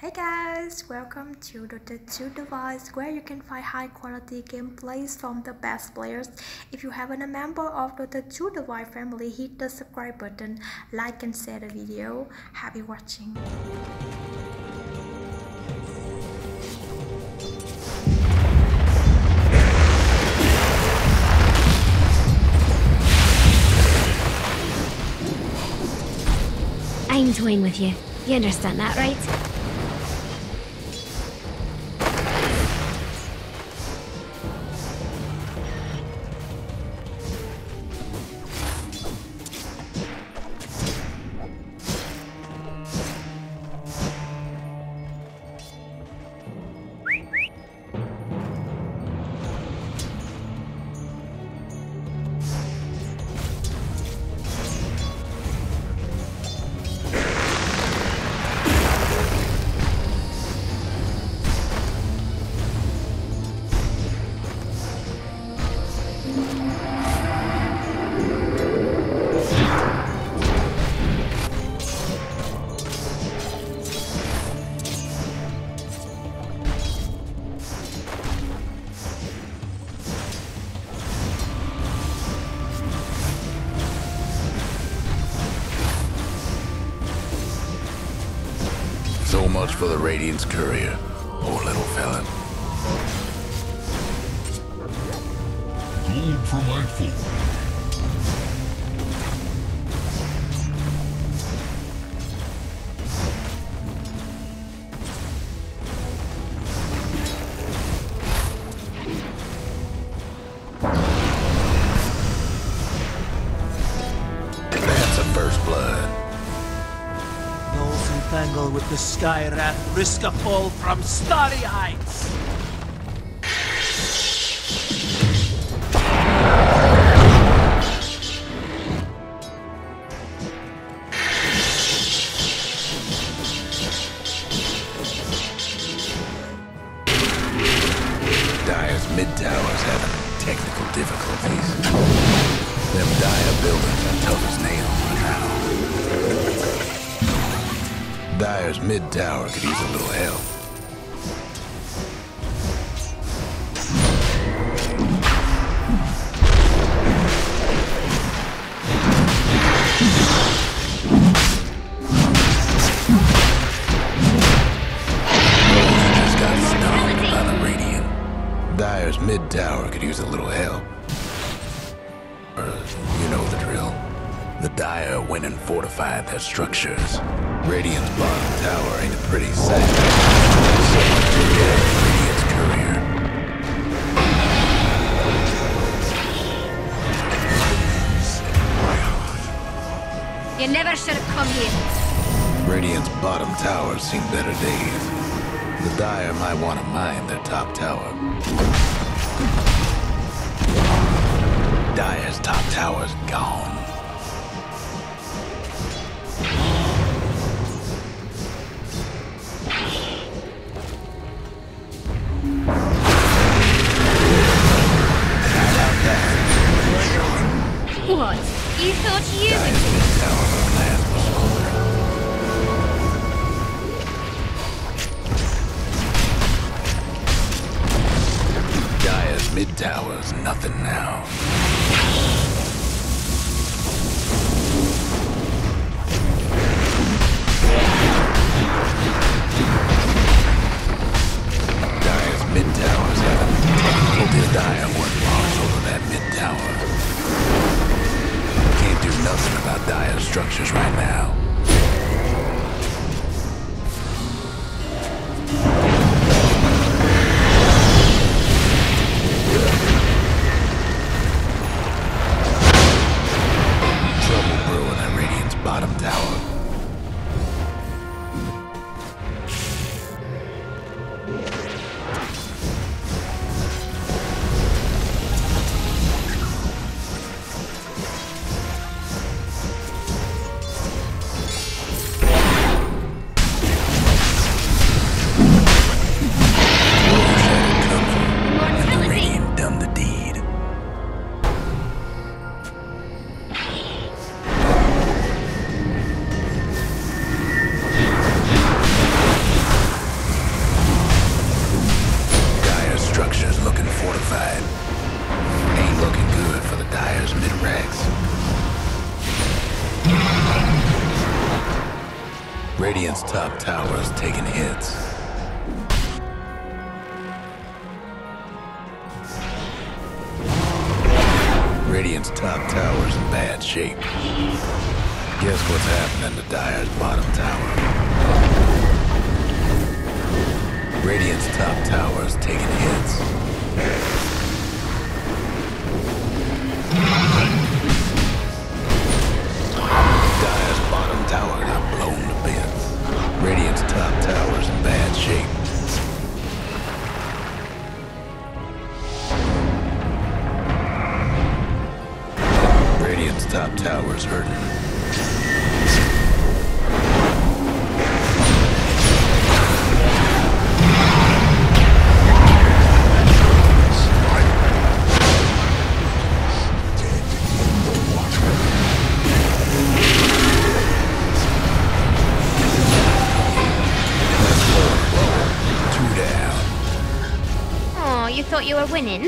Hey guys, welcome to Dota 2 device where you can find high quality gameplays from the best players. If you haven't a member of Dota 2 device family, hit the subscribe button, like and share the video. Happy watching. I'm toying with you. You understand that, right? So much for the Radiant's courier. Poor little fella. Gold for my folk. That's a first blood. Those entangled with the Sky Rat risk a fall from starry heights. Dire's mid-tower's having technical difficulties. Them Dire buildings are tough as nails right now. Dire's mid-tower could use a little help. Just got stung by the Radiant. Dire's mid-tower could use a little help. You know the drill. The Dire went and fortified their structures. Radiant's bottom tower ain't a pretty sight. Someone took out Radiant's courier. You never should have come here. Radiant's bottom tower's seen better days. The Dire might want to mine their top tower. Dire's top tower's gone. What? You thought you Dire's would? mid-tower won't last much longer. Dire's mid-tower's nothing now. Dire's mid-tower's having technical Dire weren't lost over that mid-tower. Can't do nothing about Dire's structures right now. Trouble brewing at Radiant's bottom tower. Radiant's top tower is taking hits. Radiant's top tower's in bad shape. Guess what's happening to Dire's bottom tower? Radiant's top tower's taking hits. Dire's bottom tower got blown to bits. Radiant's top tower's in bad shape. Radiant's top tower's hurting. Oh, you thought you were winning?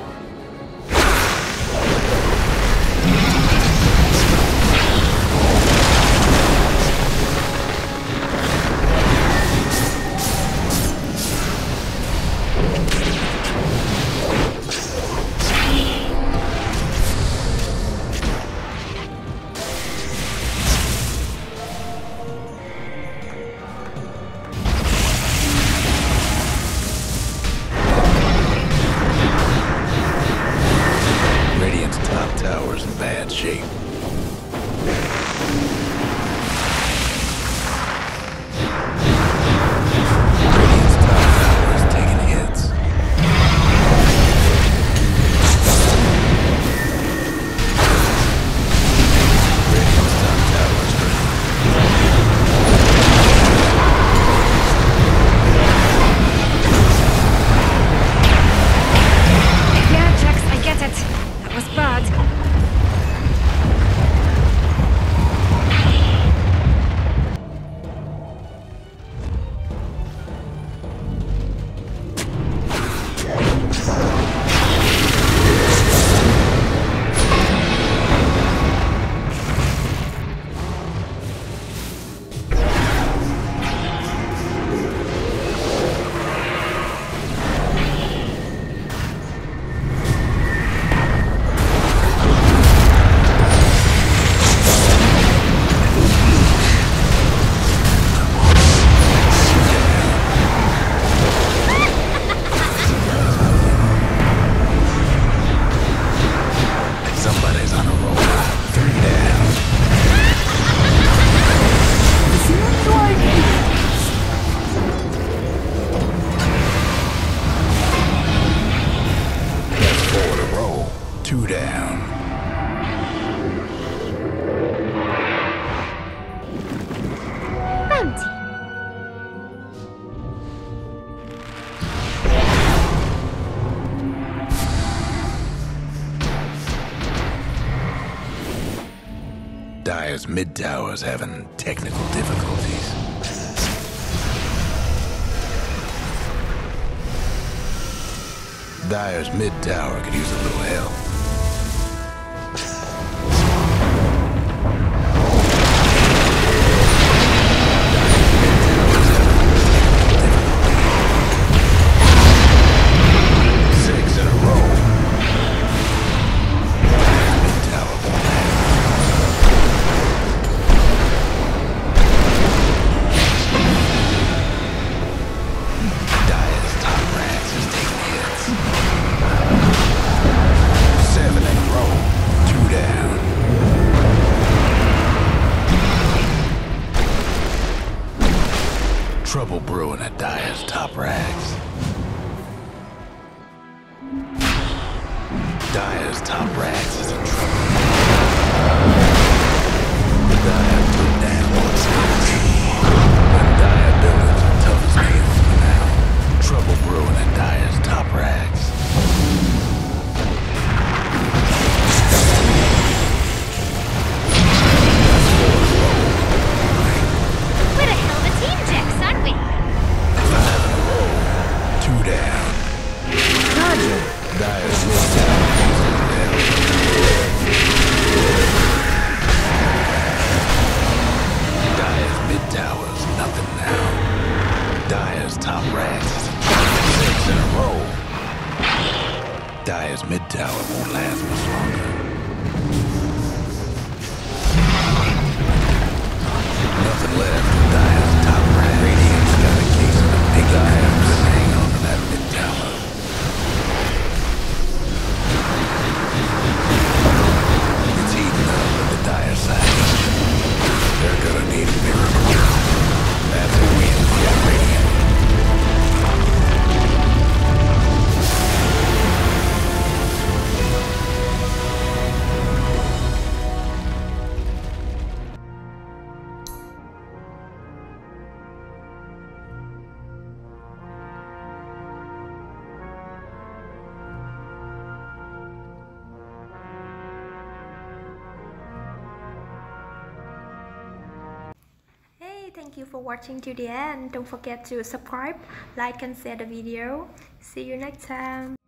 Tower's in bad shape. Radiant's top tower is taking hits. Radiant's top tower is hurting. Yeah, Jax, I get it. That was bad. Somebody's on a roll. 3 down. That's 4 in a row. 2 down. Bounty. Dire's mid tower's having technical difficulties. Dire's mid tower could use a little help. thank you for watching to the end. Don't forget to subscribe, like and share the video. See you next time.